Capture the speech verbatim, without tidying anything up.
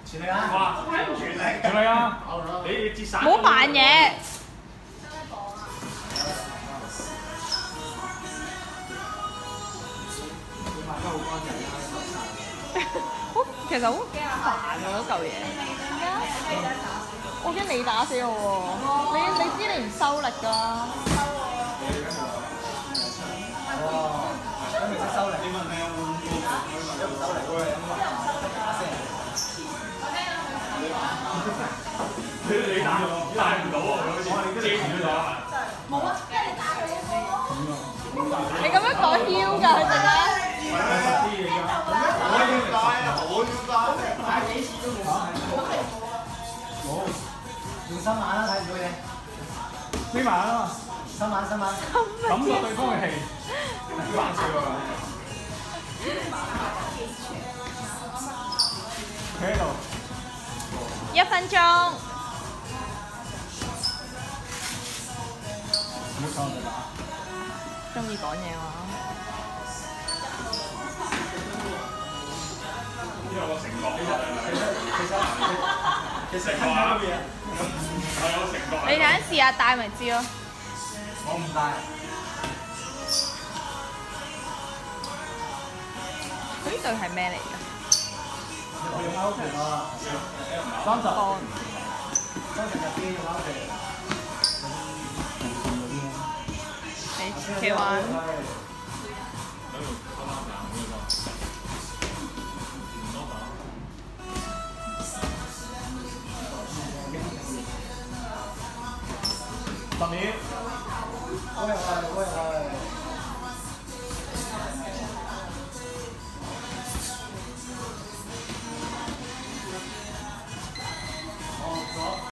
全力啊！哇，全力！全力啊！你你節省。 唔好扮嘢。 抹得好乾淨啦， 好，其實好煩啊嗰嚿嘢。我驚你打死我喎！你你知你唔收力㗎。 哦，咁你識收力？你問你有冇有唔收力喎？你你打打唔到喎，好似遮住咗啊！ 冇啊，即係你打佢一個。 你咁樣講囂㗎，佢陣間。 係啊，啲嘢㗎。我要打啊！我要打，打幾次都冇打。冇，用心眼啦，睇唔到嘢。眯埋啊！心眼心眼。感覺對方嘅氣。玩笑啊！企喺度。 一分鐘。 唔好錯就打。 中意講嘢嘛？ 因為我承諾，其實其實其實其實承諾啊！係我承諾。 你等陣試下戴咪知咯。 我唔戴。 佢呢對係咩嚟㗎？ 我用歐拳啊！三十。三十入邊用歐拳。 企穩。 十秒。喂喂喂喂。